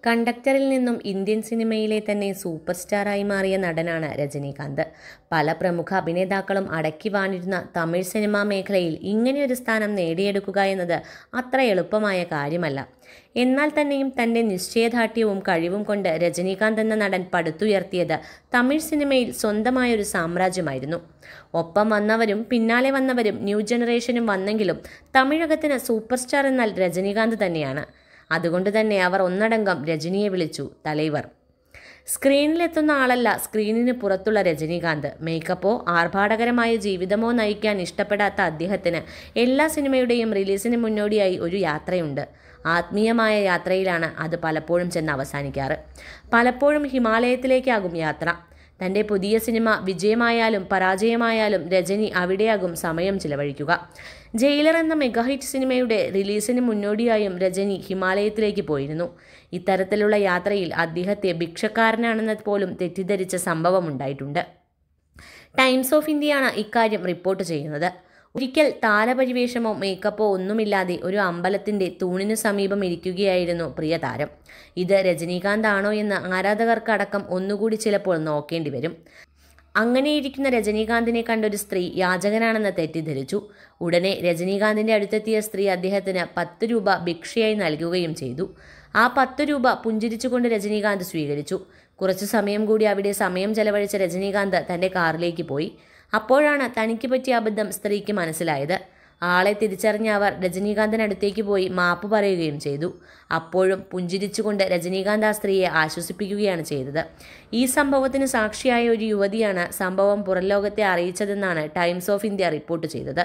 കണ്ടക്ടറിൽ നിന്നും ഇന്ത്യൻ സിനിമയിലെ തന്നെ സൂപ്പർ സ്റ്റാറായി മാറിയ നടനാണ് രജനീകാന്ത്. പല പ്രമുഖ അഭിനേതാക്കളും അടക്കി വാണിരുന്ന തമിഴ് സിനിമാ മേഖലയിൽ ഇങ്ങനെയൊരു സ്ഥാനം നേടിയെടുക്കുക എന്നത് അത്ര എളുപ്പമായ കാര്യമല്ല. എന്നാൽ തന്നെയും തൻ്റെ നിശ്ചയദാർഢ്യവും കഴിവും കൊണ്ട് രജനീകാന്ത് എന്ന നടൻ പടുത്തുയർത്തിയത് തമിഴ് സിനിമയിൽ സ്വന്തമായൊരു സാമ്രാജ്യമായിരുന്നു. ഒപ്പം വന്നവരും പിന്നാലെ വന്നവരും ന്യൂ ജനറേഷനും വന്നെങ്കിലും തമിഴകത്തിന് സൂപ്പർ സ്റ്റാർ എന്നാൽ രജനീകാന്ത് തന്നെയാണ്. അതുകൊണ്ട് തന്നെ അവർ ഒന്നടങ്കം രജനിയെ വിളിച്ചു തലൈവർ. സ്ക്രീനിലെത്തുന്ന ആളല്ല സ്ക്രീനിന് പുറത്തുള്ള രജനീകാന്ത്. മേക്കപ്പോ ആർഭാടകരമായ ജീവിതമോ നയിക്കാൻ ഇഷ്ടപ്പെടാത്ത അദ്ദേഹത്തിന് എല്ലാ സിനിമയുടെയും റിലീസിന് മുന്നോടിയായി ഒരു യാത്രയുണ്ട്. ആത്മീയമായ യാത്രയിലാണ് അത് പലപ്പോഴും ചെന്ന് അവസാനിക്കാറ്. പലപ്പോഴും ഹിമാലയത്തിലേക്കാകും യാത്ര. തൻ്റെ പുതിയ സിനിമ വിജയമായാലും പരാജയമായാലും രജനി അവിടെയാകും സമയം ചിലവഴിക്കുക. ജയിലർ എന്ന മെഗാഹിറ്റ് സിനിമയുടെ റിലീസിന് മുന്നോടിയായും രജനി ഹിമാലയത്തിലേക്ക് പോയിരുന്നു. ഇത്തരത്തിലുള്ള യാത്രയിൽ അദ്ദേഹത്തെ ഭിക്ഷക്കാരനാണെന്ന് പോലും തെറ്റിദ്ധരിച്ച സംഭവമുണ്ടായിട്ടുണ്ട്. ടൈംസ് ഓഫ് ഇന്ത്യയാണ് ഇക്കാര്യം റിപ്പോർട്ട് ചെയ്യുന്നത്. ഒരിക്കൽ താരപരിവേഷമോ മേക്കപ്പോ ഒന്നുമില്ലാതെ ഒരു അമ്പലത്തിൻ്റെ തൂണിനു സമീപം ഇരിക്കുകയായിരുന്നു പ്രിയ താരം. ഇത് രജനീകാന്ത് ആണോ എന്ന് ആരാധകർക്കടക്കം ഒന്നുകൂടി ചിലപ്പോൾ നോക്കേണ്ടി വരും. അങ്ങനെയിരിക്കുന്ന രജനീകാന്തിനെ കണ്ടൊരു സ്ത്രീ യാചകനാണെന്ന് തെറ്റിദ്ധരിച്ചു. ഉടനെ രജനീകാന്തിൻ്റെ അടുത്തെത്തിയ സ്ത്രീ അദ്ദേഹത്തിന് 10 രൂപ ഭിക്ഷയായി നൽകുകയും ചെയ്തു. ആ 10 രൂപ പുഞ്ചിരിച്ചുകൊണ്ട് രജനീകാന്ത് സ്വീകരിച്ചു. കുറച്ചു സമയം കൂടി അവിടെ സമയം ചെലവഴിച്ച രജനീകാന്ത് തൻ്റെ കാറിലേക്ക് പോയി. അപ്പോഴാണ് തനിക്ക് പറ്റിയ അബദ്ധം സ്ത്രീക്ക് മനസ്സിലായത്. ആളെ തിരിച്ചറിഞ്ഞ അവർ രജനീകാന്തിനടുത്തേക്ക് പോയി മാപ്പ് പറയുകയും ചെയ്തു. അപ്പോഴും പുഞ്ചിരിച്ചുകൊണ്ട് രജനീകാന്ത് ആ സ്ത്രീയെ ആശ്വസിപ്പിക്കുകയാണ് ചെയ്തത്. ഈ സംഭവത്തിന് സാക്ഷിയായ ഒരു യുവതിയാണ് സംഭവം പുറംലോകത്തെ അറിയിച്ചതെന്നാണ് ടൈംസ് ഓഫ് ഇന്ത്യ റിപ്പോർട്ട് ചെയ്തത്.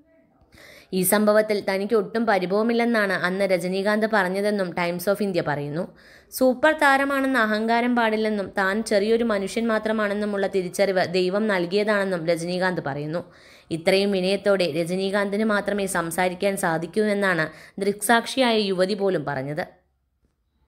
ഈ സംഭവത്തിൽ തനിക്ക് ഒട്ടും പരിഭവമില്ലെന്നാണ് അന്ന് രജനീകാന്ത് പറഞ്ഞതെന്നും ടൈംസ് ഓഫ് ഇന്ത്യ പറയുന്നു. സൂപ്പർ താരമാണെന്ന അഹങ്കാരം പാടില്ലെന്നും താൻ ചെറിയൊരു മനുഷ്യൻ മാത്രമാണെന്നുമുള്ള തിരിച്ചറിവ് ദൈവം നൽകിയതാണെന്നും രജനീകാന്ത് പറയുന്നു. ഇത്രയും വിനയത്തോടെ രജനീകാന്തിന് മാത്രമേ സംസാരിക്കാൻ സാധിക്കൂ എന്നാണ് ദൃക്സാക്ഷിയായ യുവതി പോലും പറഞ്ഞത്.